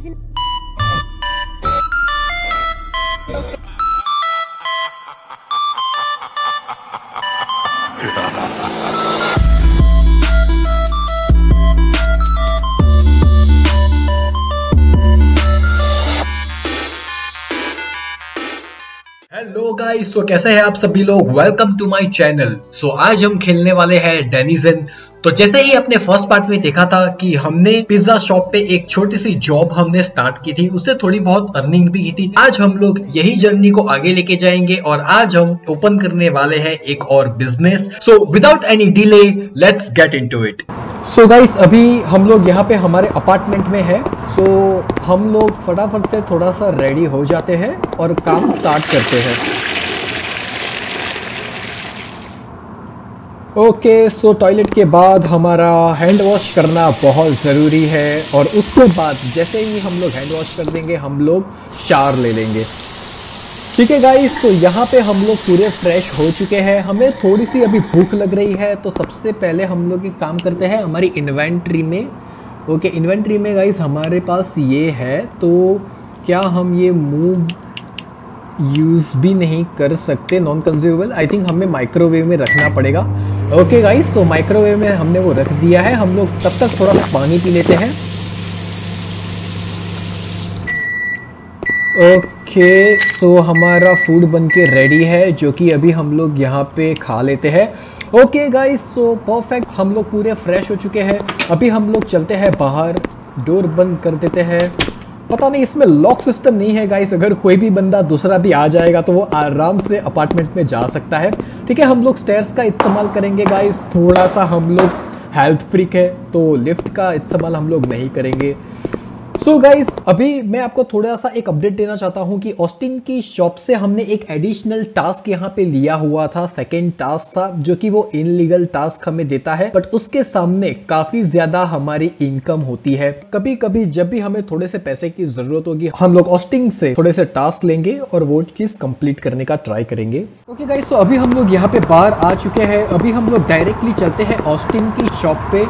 Hello guys, तो कैसे हैं आप सभी लोग। Welcome to my channel. So आज हम खेलने वाले हैं डेनिजन। तो जैसे ही अपने फर्स्ट पार्ट में देखा था कि हमने पिज्जा शॉप पे एक छोटी सी जॉब हमने स्टार्ट की थी, उससे थोड़ी बहुत अर्निंग भी की थी। आज हम लोग यही जर्नी को आगे लेके जाएंगे और आज हम ओपन करने वाले हैं एक और business. So without any delay let's get into it. So guys, अभी हम लोग यहाँ पे हमारे अपार्टमेंट में है। सो हम लोग फटाफट से थोड़ा सा रेडी हो जाते हैं और काम स्टार्ट करते हैं। ओके, सो टॉयलेट के बाद हमारा हैंड वॉश करना बहुत ज़रूरी है और उसके बाद जैसे ही हम लोग हैंड वॉश कर देंगे हम लोग शावर ले लेंगे। ठीक है गाइस, तो यहाँ पे हम लोग पूरे फ्रेश हो चुके हैं। हमें थोड़ी सी अभी भूख लग रही है, तो सबसे पहले हम लोग एक काम करते हैं हमारी इन्वेंट्री में। ओके, इन्वेंट्री में गाइस हमारे पास ये है, तो क्या हम ये मूव यूज़ भी नहीं कर सकते, नॉन कंज्यूमेबल। आई थिंक हमें माइक्रोवेव में रखना पड़ेगा। ओके गाइस, तो माइक्रोवेव में हमने वो रख दिया है। हम लोग तब तक थोड़ा सा पानी पी लेते हैं। ओके, सो हमारा फूड बन के रेडी है, जो कि अभी हम लोग यहाँ पे खा लेते हैं। ओके गाइस, सो परफेक्ट, हम लोग पूरे फ्रेश हो चुके हैं। अभी हम लोग चलते हैं बाहर, डोर बंद कर देते हैं। पता नहीं इसमें लॉक सिस्टम नहीं है गाइस, अगर कोई भी बंदा दूसरा भी आ जाएगा तो वो आराम से अपार्टमेंट में जा सकता है। ठीक है, हम लोग स्टेयर्स का इस्तेमाल करेंगे गाइस। थोड़ा सा हम लोग हेल्थ फ्रीक है तो लिफ्ट का इस्तेमाल हम लोग नहीं करेंगे। सो गाइस, अभी मैं आपको थोड़ा सा एक अपडेट देना चाहता हूं कि ऑस्टिन की शॉप से हमने एक एडिशनल टास्क यहाँ पे लिया हुआ था। सेकेंड टास्क था जो कि वो इनलीगल टास्क हमें देता है, बट उसके सामने काफी ज्यादा हमारी इनकम होती है। कभी कभी जब भी हमें थोड़े से पैसे की जरूरत होगी हम लोग ऑस्टिन से थोड़े से टास्क लेंगे और वो चीज कंप्लीट करने का ट्राई करेंगे। ओके गाइस, तो अभी हम लोग यहाँ पे बाहर आ चुके हैं। अभी हम लोग डायरेक्टली चलते हैं ऑस्टिन की शॉप पे।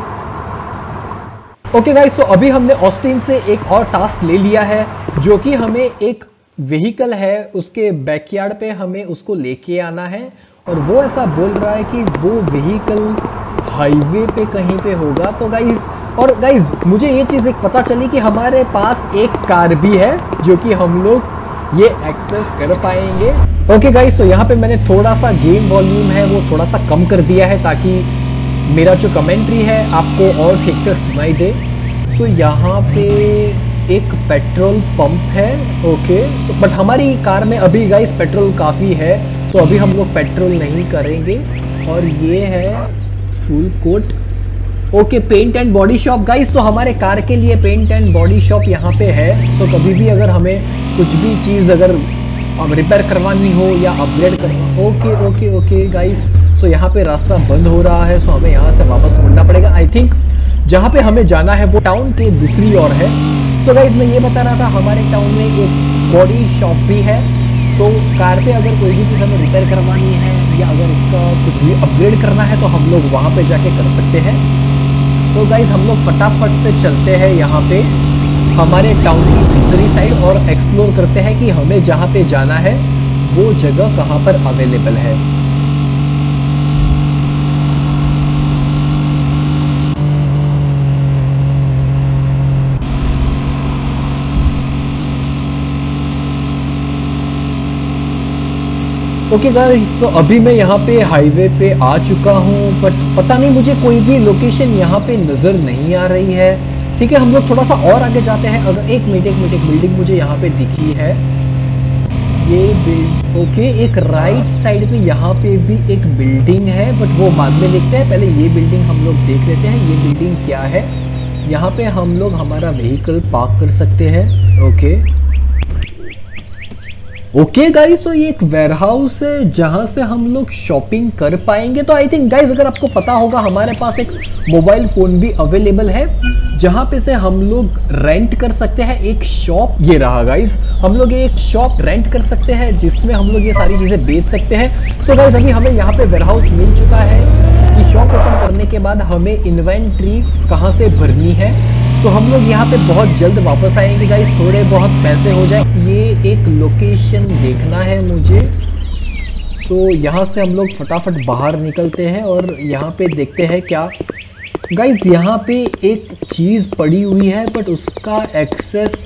ओके गाइस, तो अभी हमने ऑस्टिन से एक और टास्क ले लिया है, जो कि हमें एक व्हीकल है उसके बैकयार्ड पे हमें उसको लेके आना है। और वो ऐसा बोल रहा है कि वो व्हीकल हाईवे पे कहीं पे होगा। तो गाइस मुझे ये चीज़ एक पता चली कि हमारे पास एक कार भी है जो कि हम लोग ये एक्सेस कर पाएंगे। ओके गाइस, तो यहाँ पे मैंने थोड़ा सा गेम वॉल्यूम है वो थोड़ा सा कम कर दिया है ताकि मेरा जो कमेंट्री है आपको और ठीक से सुनाई दे। सो यहाँ पे एक पेट्रोल पंप है। ओके, सो बट हमारी कार में अभी गाइस पेट्रोल काफ़ी है, तो अभी हम लोग पेट्रोल नहीं करेंगे। और ये है full coat. Okay, paint and body shop guys, तो हमारे कार के लिए पेंट एंड बॉडी शॉप यहाँ पे है। सो कभी भी अगर हमें कुछ भी चीज़ अगर रिपेयर करवानी हो या अपग्रेड करवा। ओके गाइस, सो यहाँ पे रास्ता बंद हो रहा है, सो हमें यहाँ से वापस मुड़ना पड़ेगा। आई थिंक जहाँ पे हमें जाना है वो टाउन के दूसरी ओर है। सो गाइस, मैं ये बता रहा था हमारे टाउन में एक बॉडी शॉप भी है, तो कार पे अगर कोई भी चीज़ हमें रिपेयर करवानी है या अगर उसका कुछ भी अपग्रेड करना है तो हम लोग वहाँ पे जाके कर सकते हैं। सो गाइस, हम लोग फटाफट से चलते हैं यहाँ पे हमारे टाउन की दूसरी साइड और एक्सप्लोर करते हैं कि हमें जहाँ पे जाना है वो जगह कहाँ पर अवेलेबल है। ओके गाइस, तो अभी मैं यहाँ पे हाईवे पे आ चुका हूँ, बट पता नहीं मुझे कोई भी लोकेशन यहाँ पे नज़र नहीं आ रही है। ठीक है, हम लोग थोड़ा सा और आगे जाते हैं। अगर एक बिल्डिंग मुझे यहाँ पे दिखी है, ये ओके, एक राइट साइड पे यहाँ पे भी एक बिल्डिंग है, बट वो बाद में देखते हैं। पहले ये बिल्डिंग हम लोग देख लेते हैं, ये बिल्डिंग क्या है। यहाँ पे हम लोग हमारा व्हीकल पार्क कर सकते हैं। ओके गाइस, तो ये एक वेयरहाउस है जहाँ से हम लोग शॉपिंग कर पाएंगे। तो आई थिंक गाइस, अगर आपको पता होगा हमारे पास एक मोबाइल फ़ोन भी अवेलेबल है जहाँ पे से हम लोग रेंट कर सकते हैं एक शॉप। ये रहा गाइस, हम लोग एक शॉप रेंट कर सकते हैं जिसमें हम लोग ये सारी चीज़ें बेच सकते हैं। सो गाइस, अभी हमें यहाँ पे वेयरहाउस मिल चुका है कि शॉप ओपन करने के बाद हमें इन्वेंट्री कहाँ से भरनी है। सो हम लोग यहाँ पे बहुत जल्द वापस आएंगे गाइस, थोड़े बहुत पैसे हो जाए। ये एक लोकेशन देखना है मुझे। सो यहाँ से हम लोग फटाफट बाहर निकलते हैं और यहाँ पे देखते हैं क्या गाइस। यहाँ पे एक चीज़ पड़ी हुई है बट उसका एक्सेस,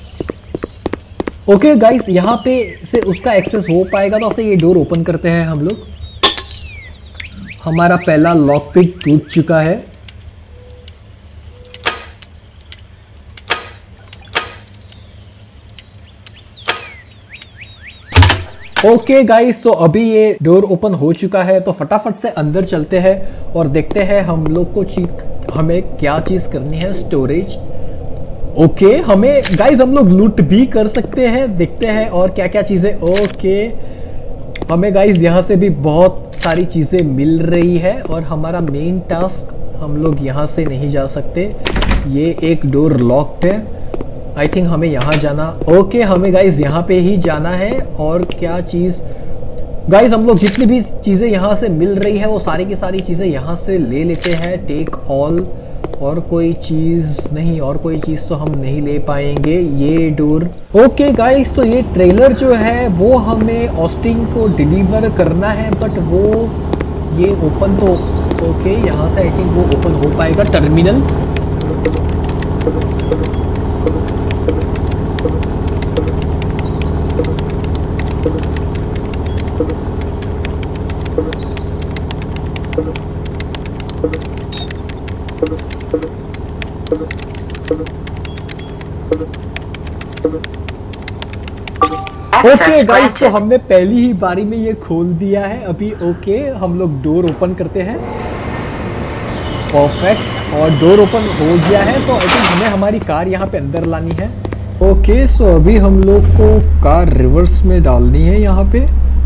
ओके गाइस यहाँ पे से उसका एक्सेस हो पाएगा। तो अब ये डोर ओपन करते हैं हम लोग। हमारा पहला लॉक पिक टूट चुका है। ओके गाइस, सो अभी ये डोर ओपन हो चुका है। तो फटाफट से अंदर चलते हैं और देखते हैं हम लोग को हमें क्या चीज करनी है। स्टोरेज, ओके हमें गाइस हम लोग लूट भी कर सकते हैं। देखते हैं और क्या क्या चीजें। ओके हमें गाइस यहाँ से भी बहुत सारी चीजें मिल रही है और हमारा मेन टास्क, हम लोग यहाँ से नहीं जा सकते। ये एक डोर लॉक्ड है। आई थिंक हमें यहाँ जाना। ओके हमें गाइज यहाँ पे ही जाना है। और क्या चीज़ गाइज, हम लोग जितनी भी चीज़ें यहाँ से मिल रही है वो सारी की सारी चीज़ें यहाँ से ले लेते हैं। Take all. और कोई चीज़ नहीं, और कोई चीज़ तो हम नहीं ले पाएंगे। ये डोर, ओके गाइज, तो ये ट्रेलर जो है वो हमें ऑस्टिन को डिलीवर करना है बट वो ये ओपन तो, ओके यहाँ से आई थिंक वो ओपन हो पाएगा। टर्मिनल, ओके गाइस, तो हमने पहली ही बारी में ये खोल दिया है अभी। ओके हम लोग डोर ओपन करते हैं। परफेक्ट, और डोर ओपन हो गया है। तो आई थिंक हमें हमारी कार यहाँ पे अंदर लानी है। ओके सो अभी हम लोग को कार रिवर्स में डालनी है यहाँ पे।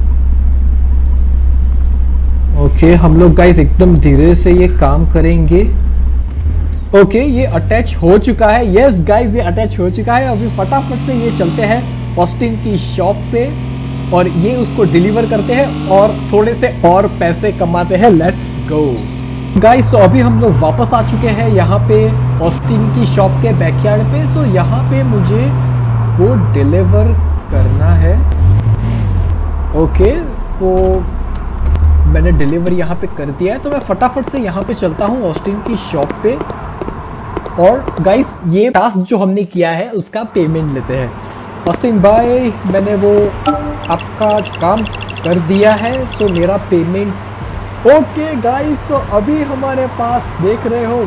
ओके हम लोग गाइस एकदम धीरे से ये काम करेंगे। ओके ये अटैच हो चुका है। यस गाइस ये अटैच हो चुका है। अभी फटाफट से ये चलते हैं ऑस्टिन की शॉप पे और ये उसको डिलीवर करते हैं और थोड़े से और पैसे कमाते हैं। Let's go guys. सो अभी हम लोग वापस आ चुके हैं यहाँ पे ऑस्टिन की शॉप के बैकयार्ड पे। सो यहाँ पे मुझे वो डिलीवर करना है। ओके वो मैंने डिलीवर यहाँ पे कर दिया है। तो मैं फटाफट से यहाँ पे चलता हूँ ऑस्टिन की शॉप पे। और गाइस ये टास्क जो हमने किया है उसका पेमेंट लेते हैं। ऑस्टिन भाई मैंने वो आपका काम कर दिया है, सो मेरा पेमेंट। ओके गाइस, सो अभी हमारे पास देख रहे हो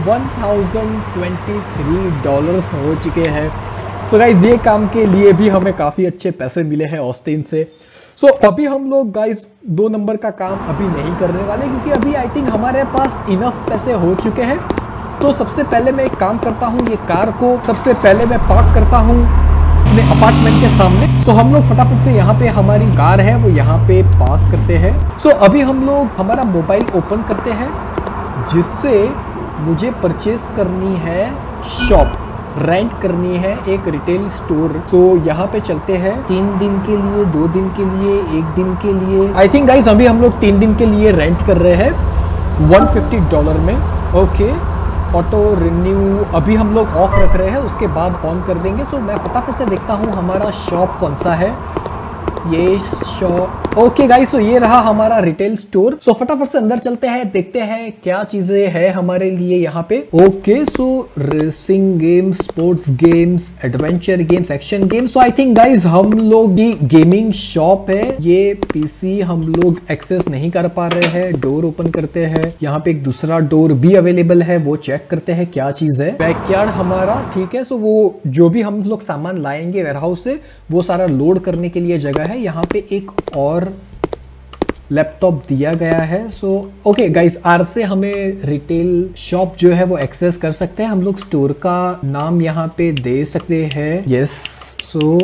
$1023 हो चुके हैं। सो गाइस ये काम के लिए भी हमें काफ़ी अच्छे पैसे मिले हैं ऑस्टिन से। सो अभी हम लोग गाइस 2 नंबर का काम अभी नहीं करने वाले क्योंकि अभी आई थिंक हमारे पास इनफ पैसे हो चुके हैं। तो सबसे पहले मैं एक काम करता हूँ, ये कार को सबसे पहले मैं पार्क करता हूँ अपने अपार्टमेंट के सामने। सो हम लोग फटाफट से यहाँ पे हमारी कार है वो यहाँ पे पार्क करते हैं। सो अभी हम लोग हमारा मोबाइल ओपन करते हैं जिससे मुझे परचेस करनी है शॉप, रेंट करनी है एक रिटेल स्टोर। सो यहाँ पे चलते हैं 3 दिन के लिए, 2 दिन के लिए, 1 दिन के लिए। आई थिंक गाइस अभी हम लोग 3 दिन के लिए रेंट कर रहे हैं $150 में। ओके ऑटो रिन्यू अभी हम लोग ऑफ रख रहे हैं, उसके बाद ऑन कर देंगे। सो मैं फटाफट से देखता हूँ हमारा शॉप कौन सा है। ये शॉप, ओके गाइस, सो ये रहा हमारा रिटेल स्टोर। सो फटाफट से अंदर चलते हैं, देखते हैं क्या चीजें हैं हमारे लिए यहाँ पे। Okay so racing games, sports games, adventure games, action games. So I think guys हम लोग की गेमिंग शॉप है। ये पीसी हम लोग एक्सेस नहीं कर पा रहे हैं। डोर ओपन करते हैं, यहाँ पे एक दूसरा डोर भी अवेलेबल है, वो चेक करते हैं क्या चीज है। बैकयार्ड हमारा ठीक है। सो वो जो भी हम लोग सामान लाएंगे वेयरहाउस से वो सारा लोड करने के लिए जगह है। यहाँ पे एक और लैपटॉप दिया गया है। सो ओके गाइस आर से हमें रिटेल शॉप जो है वो एक्सेस कर सकते हैं। हम लोग स्टोर का नाम यहाँ पे दे सकते हैं। यस सो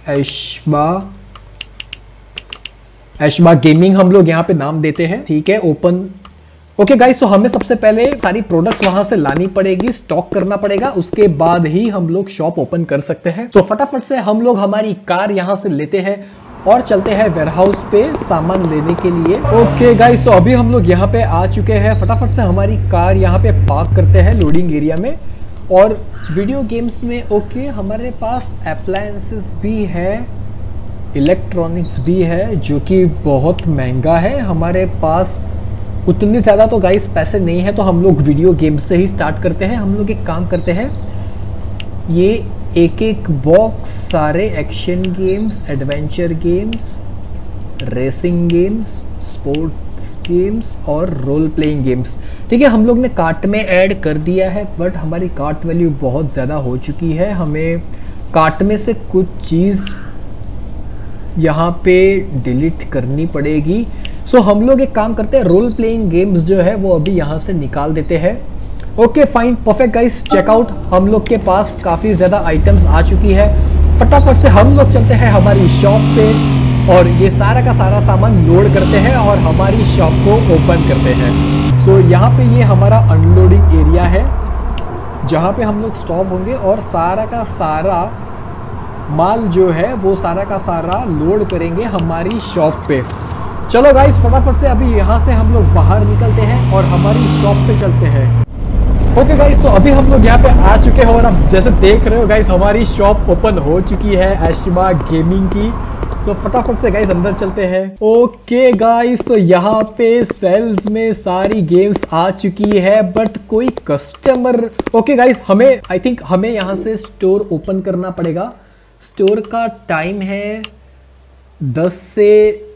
ऐशबा गेमिंग हम लोग यहाँ पे नाम देते हैं। ठीक है ओपन। ओके गाइस, सो हमें सबसे पहले सारी प्रोडक्ट्स वहां से लानी पड़ेगी, स्टॉक करना पड़ेगा, उसके बाद ही हम लोग शॉप ओपन कर सकते हैं। सो फटाफट से हम लोग हमारी कार यहाँ से लेते हैं और चलते हैं वेयरहाउस पे सामान लेने के लिए। ओके गाइस, सो अभी हम लोग यहाँ पे आ चुके हैं। फटाफट से हमारी कार यहाँ पे पार्क करते हैं लोडिंग एरिया में और वीडियो गेम्स में ओके हमारे पास अप्लायंसेस भी है, इलेक्ट्रॉनिक्स भी है जो कि बहुत महंगा है। हमारे पास उतनी ज़्यादा तो गाइस पैसे नहीं है, तो हम लोग वीडियो गेम से ही स्टार्ट करते हैं। हम लोग एक काम करते हैं, ये एक एक बॉक्स सारे action games, adventure games, racing games, sports games और रोल प्लेइंग गेम्स, ठीक है, हम लोग ने कार्ट में ऐड कर दिया है। बट हमारी कार्ट वैल्यू बहुत ज़्यादा हो चुकी है, हमें कार्ट में से कुछ चीज़ यहाँ पे डिलीट करनी पड़ेगी। सो हम लोग एक काम करते हैं, रोल प्लेइंग गेम्स जो है वो अभी यहाँ से निकाल देते हैं। Okay fine, perfect guys, checkout, हम लोग के पास काफ़ी ज़्यादा आइटम्स आ चुकी है। फटाफट से हम लोग चलते हैं हमारी शॉप पे और ये सारा का सारा सामान लोड करते हैं और हमारी शॉप को ओपन करते हैं। सो यहाँ पे ये हमारा अनलोडिंग एरिया है जहाँ पे हम लोग स्टॉप होंगे और सारा का सारा माल जो है वो सारा का सारा लोड करेंगे हमारी शॉप पे। चलो गाइस फटाफट से अभी यहाँ से हम लोग बाहर निकलते हैं और हमारी शॉप पे चलते हैं। ओके गाइस, तो अभी हम लोग यहाँ पे आ चुके हैं और अब जैसे देख रहे हो गाइस हमारी शॉप ओपन हो चुकी है एशिमा गेमिंग की। सो फटाफट से गाइस अंदर चलते हैं। ओके गाइस, तो यहाँ पे सेल्स में सारी गेम्स आ चुकी है बट कोई कस्टमर, ओके गाइस हमें आई थिंक हमें यहाँ से स्टोर ओपन करना पड़ेगा। स्टोर का टाइम है 10 से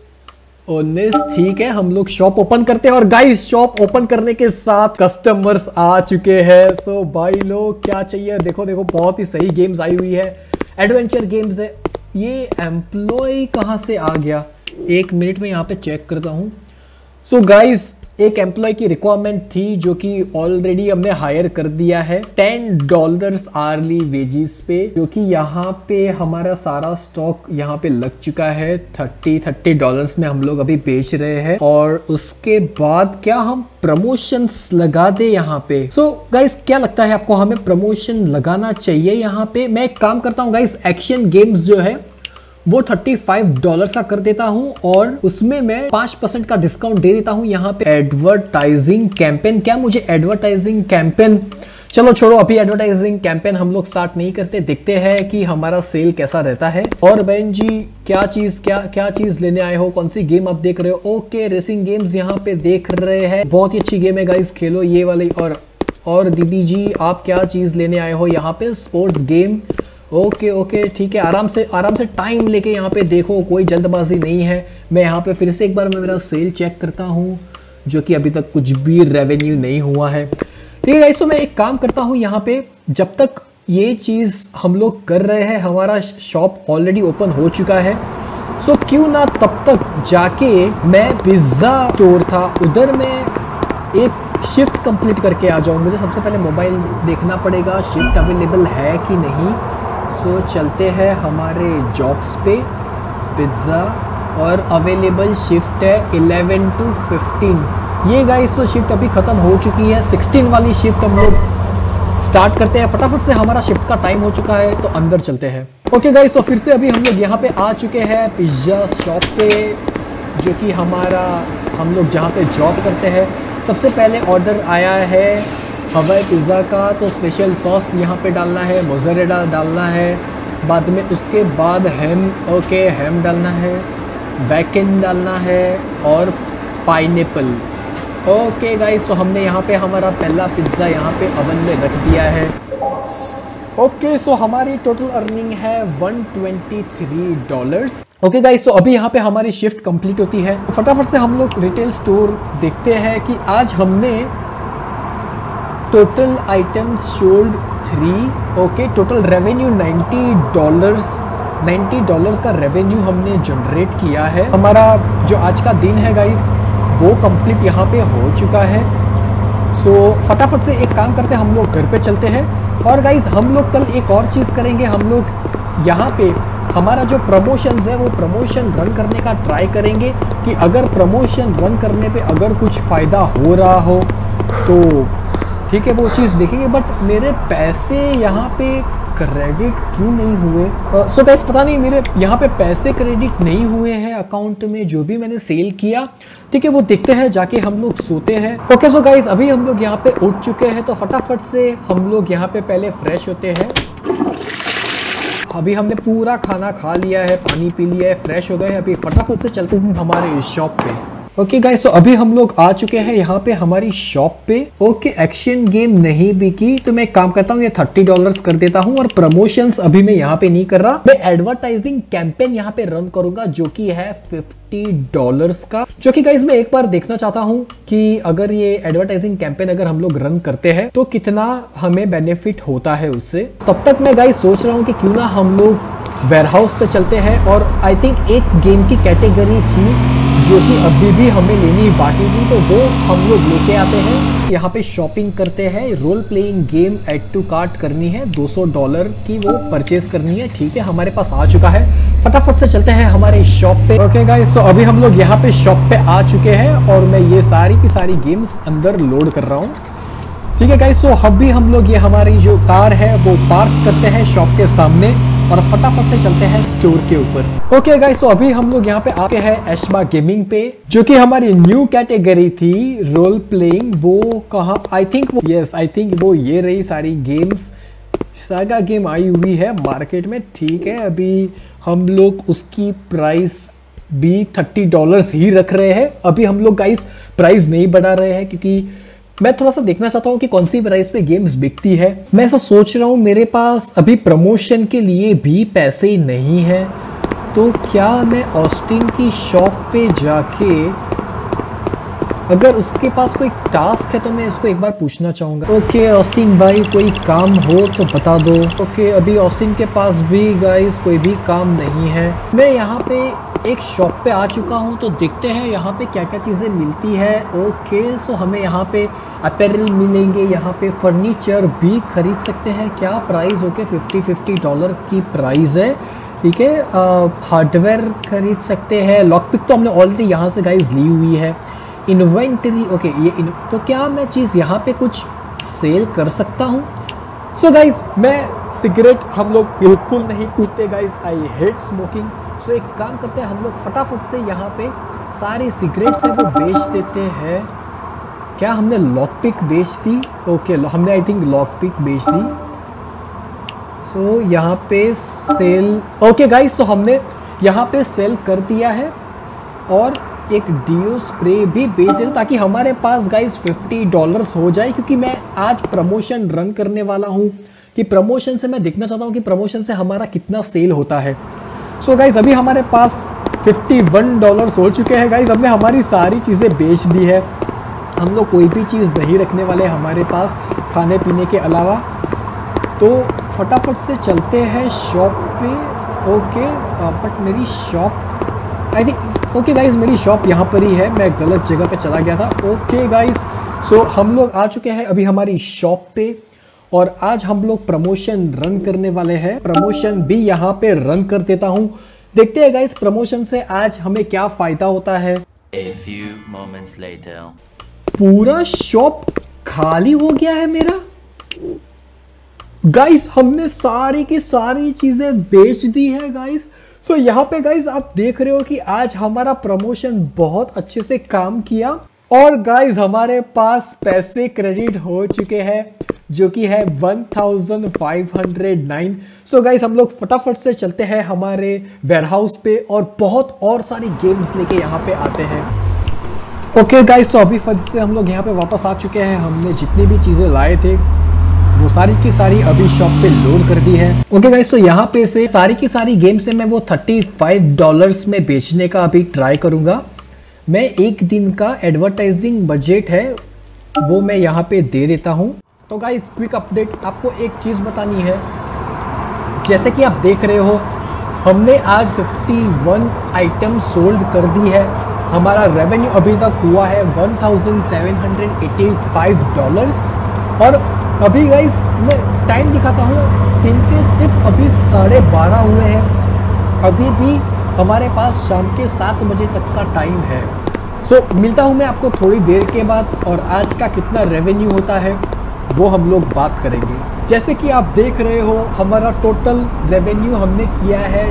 19, ठीक है, हम लोग शॉप ओपन करते हैं और गाइस शॉप ओपन करने के साथ कस्टमर्स आ चुके हैं। सो भाई लोग क्या चाहिए, देखो देखो बहुत ही सही गेम्स आई हुई है, एडवेंचर गेम्स है। ये एम्प्लॉय कहाँ से आ गया, एक मिनट में यहाँ पे चेक करता हूँ। सो गाइस एक एम्प्लॉय की रिक्वायरमेंट थी जो कि ऑलरेडी हमने हायर कर दिया है $10 आर्ली वेजेस पे, जो कि यहाँ पे हमारा सारा स्टॉक यहाँ पे लग चुका है। $30 में हम लोग अभी बेच रहे हैं और उसके बाद क्या हम प्रमोशंस लगा दे यहाँ पे। सो गाइस क्या लगता है आपको, हमें प्रमोशन लगाना चाहिए यहाँ पे? मैं एक काम करता हूँ गाइस, एक्शन गेम्स जो है वो $35 का कर देता हूं और उसमें मैं 5% का डिस्काउंट दे देता हूं यहाँ पे। एडवर्टाइजिंग कैंपेन, क्या मुझे एडवर्टाइजिंग कैंपेन, चलो छोड़ो अभी एडवर्टाइजिंग कैंपेन हम लोग स्टार्ट नहीं करते, देखते हैं कि हमारा सेल कैसा रहता है। और बहन जी क्या चीज लेने आए हो, कौन सी गेम आप देख रहे हो? ओके रेसिंग गेम्स यहाँ पे देख रहे हैं, बहुत ही अच्छी गेम है गाइस, खेलो ये वाली। और दीदी जी आप क्या चीज लेने आए हो यहाँ पे? स्पोर्ट्स गेम, ओके ओके ठीक है, आराम से टाइम लेके यहाँ पे देखो, कोई जल्दबाजी नहीं है। मैं यहाँ पे फिर से एक बार मैं मेरा सेल चेक करता हूँ जो कि अभी तक कुछ भी रेवेन्यू नहीं हुआ है, ठीक है गाइस। तो मैं एक काम करता हूँ यहाँ पे, जब तक ये चीज़ हम लोग कर रहे हैं, हमारा शॉप ऑलरेडी ओपन हो चुका है, सो क्यों ना तब तक जाके मैं पिज्ज़ा स्टोर था उधर मैं एक शिफ्ट कंप्लीट करके आ जाऊँ। मुझे सबसे पहले मोबाइल देखना पड़ेगा शिफ्ट अवेलेबल है कि नहीं। सो चलते हैं हमारे जॉब्स पे, पिज्ज़ा और अवेलेबल शिफ्ट है 11 to 15। ये गाइस तो शिफ्ट अभी ख़त्म हो चुकी है, 16 वाली शिफ्ट हम लोग स्टार्ट करते हैं। फटाफट से हमारा शिफ्ट का टाइम हो चुका है तो अंदर चलते हैं। ओके गाइस, तो फिर से अभी हम लोग यहाँ पे आ चुके हैं पिज़्ज़ा शॉप पे, जो कि हमारा हम लोग जहाँ पे जॉब करते हैं। सबसे पहले ऑर्डर आया है हवाई पिज़्ज़ा का, तो स्पेशल सॉस यहाँ पे डालना है, मोज़रेला डालना है, बाद में उसके बाद हैम, ओके हैम डालना है, बेकन डालना है और पाइनएप्पल। ओके गाइस, तो हमने यहाँ पे हमारा पहला पिज़्ज़ा यहाँ पे अवन में रख दिया है। ओके सो हमारी टोटल अर्निंग है $123। ओके गाइस, तो अभी यहाँ पे हमारी शिफ्ट कंप्लीट होती है, तो फटाफट से हम लोग रिटेल स्टोर देखते हैं कि आज हमने total items sold 3, okay total revenue $90 का रेवेन्यू हमने जनरेट किया है। हमारा जो आज का दिन है गाइस वो कंप्लीट यहाँ पे हो चुका है। सो फटाफट से एक काम करते हैं, हम लोग घर पे चलते हैं और गाइस हम लोग कल एक और चीज़ करेंगे, हम लोग यहाँ पे हमारा जो प्रमोशंस है वो प्रमोशन रन करने का ट्राई करेंगे कि अगर प्रमोशन रन करने पे अगर कुछ फ़ायदा हो रहा हो तो ठीक है वो चीज़ देखेंगे। बट मेरे पैसे यहाँ पे क्रेडिट क्यों नहीं हुए? सो गाइस पता नहीं मेरे यहाँ पे पैसे क्रेडिट नहीं हुए हैं अकाउंट में, जो भी मैंने सेल किया। ठीक है, वो देखते हैं जाके, हम लोग सोते हैं। ओके सो गाइस अभी हम लोग यहाँ पे उठ चुके हैं, तो फटाफट से हम लोग यहाँ पे पहले फ्रेश होते हैं। अभी हमने पूरा खाना खा लिया है, पानी पी लिया है, फ्रेश हो गए हैं। अभी फटाफट से चलते हैं हमारे शॉप पे। ओके गाइस, तो अभी हम लोग आ चुके हैं यहाँ पे हमारी शॉप पे। ओके, एक्शन गेम नहीं बिकी, तो मैं एक काम करता हूँ, ये $30 कर देता हूँ। और प्रमोशंस अभी मैं यहाँ पे नहीं कर रहा, मैं एडवर्टाइजिंग कैंपेन यहाँ पे रन करूंगा, जो कि है $50 का। जो कि गाइस मैं एक बार देखना चाहता हूँ कि अगर ये एडवर्टाइजिंग कैंपेन अगर हम लोग रन करते हैं तो कितना हमें बेनिफिट होता है उससे। तब तक मैं गाइस सोच रहा हूँ कि क्यों ना हम लोग वेयरहाउस पे चलते हैं। और आई थिंक एक गेम की कैटेगरी थी जो कि अभी भी हमें लेनी बाकी थी, तो वो हम लोग लेके आते हैं। यहाँ पे शॉपिंग करते हैं, role playing game add to cart करनी है, $200 की वो परचेज करनी है। ठीक है, हमारे पास आ चुका है, फटाफट से चलते हैं हमारे शॉप पे। ओके गाइस, तो अभी हम लोग यहाँ पे शॉप पे आ चुके हैं और मैं ये सारी की सारी गेम्स अंदर लोड कर रहा हूँ। ठीक है गाइस, तो अभी हम लोग ये हमारी जो कार है वो पार्क करते हैं शॉप के सामने और फटाफट से चलते हैं स्टोर के ऊपर। ओके गाइस, तो अभी हम लोग यहाँ पे आके हैं एशबा गेमिंग पे, जो कि हमारी न्यू कैटेगरी थी रोल प्लेइंग। वो कहाँ, आई थिंक वो ये रही सारी गेम्स। सागा गेम आई हुई है मार्केट में। ठीक है, अभी हम लोग उसकी प्राइस भी $30 ही रख रहे हैं। अभी हम लोग गाइस प्राइस नहीं बढ़ा रहे हैं, क्योंकि मैं थोड़ा सा देखना चाहता हूँ कि कौन सी प्राइस पे गेम्स बिकती है। मैं ऐसा सोच रहा हूँ, मेरे पास अभी प्रमोशन के लिए भी पैसे नहीं है, तो क्या मैं ऑस्टिन की शॉप पे जाके, अगर उसके पास कोई टास्क है तो मैं इसको एक बार पूछना चाहूँगा। ओके ऑस्टिन भाई, कोई काम हो तो बता दो। ओके, अभी ऑस्टिन के पास भी गाइस कोई भी काम नहीं है। मैं यहाँ पे एक शॉप पे आ चुका हूँ, तो देखते हैं यहाँ पे क्या क्या चीज़ें मिलती है। ओके, सो हमें यहाँ पे अपैरल मिलेंगे, यहाँ पे फर्नीचर भी खरीद सकते हैं। क्या प्राइस? ओके, $50 की प्राइस है। ठीक है, हार्डवेयर खरीद सकते हैं। लॉकपिक तो हमने ऑलरेडी यहाँ से गाइस ली हुई है। इन्वेंटरी, ओके, तो क्या मैं चीज़ यहाँ पे कुछ सेल कर सकता हूँ? सो गाइज, मैं सिगरेट हम लोग बिल्कुल नहीं पीते guys, I hate smoking. So एक काम करते हैं, हम लोग फटाफट से यहाँ पे सारी सिगरेट्स है वो बेच देते हैं। क्या हमने लॉकपिक बेच दी? ओके, हमने आई थिंक लॉकपिक बेच दी। सो यहाँ पे सेल, ओके गाइज, सो हमने यहाँ पे सेल कर दिया है। और एक डीओ स्प्रे भी बेच दें, ताकि हमारे पास गाइस $50 हो जाए, क्योंकि मैं आज प्रमोशन रन करने वाला हूँ कि प्रमोशन से मैं देखना चाहता हूँ कि प्रमोशन से हमारा कितना सेल होता है। सो गाइस अभी हमारे पास $51 हो चुके हैं गाइस। हमने हमारी सारी चीज़ें बेच दी है, हम लोग कोई भी चीज़ नहीं रखने वाले हमारे पास खाने पीने के अलावा। तो फटाफट से चलते हैं शॉप पे। ओके, बट मेरी shop I think, okay guys, मेरी शॉप यहाँ पर ही है, मैं गलत जगह पे चला गया था। ओके गाइस, सो हम लोग आ चुके हैं अभी हमारी शॉप पे, और आज हम लोग प्रमोशन रन करने वाले हैं। प्रमोशन भी यहाँ पे रन कर देता हूँ, देखते हैं गाइस प्रमोशन से आज हमें क्या फायदा होता है। A few moments later. पूरा शॉप खाली हो गया है मेरा गाइस, हमने सारी की सारी चीजें बेच दी है गाइस। सो यहाँ पे गाइस आप देख रहे हो कि आज हमारा प्रमोशन बहुत अच्छे से काम किया, और गाइस हमारे पास पैसे क्रेडिट हो चुके हैं जो कि है 1509। सो गाइस हम लोग फटाफट से चलते हैं हमारे वेयरहाउस पे और बहुत और सारी गेम्स लेके यहाँ पे आते हैं। ओके गाइस, तो अभी फिर से हम लोग यहाँ पे वापस आ चुके हैं। हमने जितनी भी चीज़ें लाए थे वो सारी की सारी अभी शॉप पे लोड कर दी है। ओके गाइस, तो यहाँ पे से सारी की सारी गेम से मैं वो $35 में बेचने का अभी ट्राई करूँगा। मैं एक दिन का एडवर्टाइजिंग बजट है वो मैं यहाँ पे दे देता हूँ। तो गाइस क्विक अपडेट, आपको एक चीज़ बतानी है, जैसे कि आप देख रहे हो हमने आज 51 आइटम सोल्ड कर दी है। हमारा रेवेन्यू अभी तक हुआ है $1785। और अभी गाइस मैं टाइम दिखाता हूँ, दिन के सिर्फ अभी 12:30 हुए हैं। अभी भी हमारे पास शाम के 7 बजे तक का टाइम है। सो मिलता हूँ मैं आपको थोड़ी देर के बाद, और आज का कितना रेवेन्यू होता है वो हम लोग बात करेंगे। जैसे कि आप देख रहे हो हमारा टोटल रेवेन्यू हमने किया है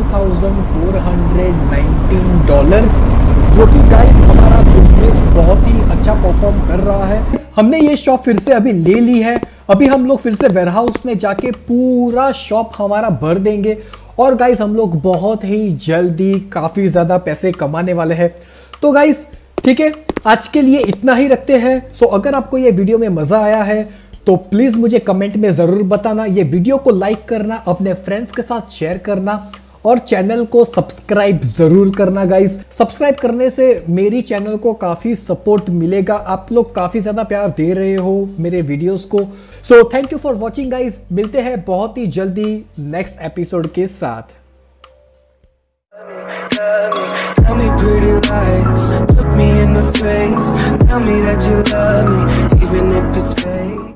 $2,419, जो कि गाइस हमारा बिजनेस बहुत ही अच्छा परफॉर्म कर रहा है। हमने ये शॉप फिर से अभी ले ली है। अभी हम लोग फिर से वेयरहाउस में जाके पूरा शॉप हमारा भर देंगे और गाइस हम लोग बहुत ही जल्दी काफ़ी ज़्यादा पैसे कमाने वाले हैं। तो गाइस ठीक है, आज के लिए इतना ही रखते हैं। सो अगर आपको ये वीडियो में मज़ा आया है तो प्लीज़ मुझे कमेंट में ज़रूर बताना। ये वीडियो को लाइक करना, अपने फ्रेंड्स के साथ शेयर करना और चैनल को सब्सक्राइब ज़रूर करना गाइस। सब्सक्राइब करने से मेरी चैनल को काफ़ी सपोर्ट मिलेगा। आप लोग काफ़ी ज़्यादा प्यार दे रहे हो मेरे वीडियोस को। So thank you for watching guys. मिलते हैं बहुत ही जल्दी नेक्स्ट एपिसोड के साथ। Tell me pretty lies, look me in the face, tell me that you love me, even if it's fake.